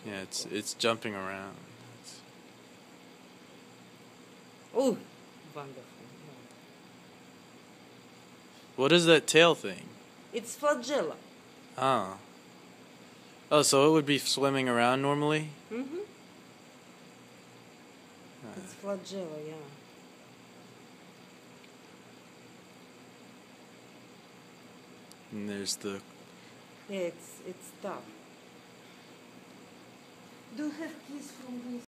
Yeah, it's jumping around. Oh, wonderful. Yeah. What is that tail thing? It's flagella. Oh. Oh, so it would be swimming around normally? Mm-hmm. It's flagella, yeah. And there's the... Yeah, it's tough. Do you have keys from this?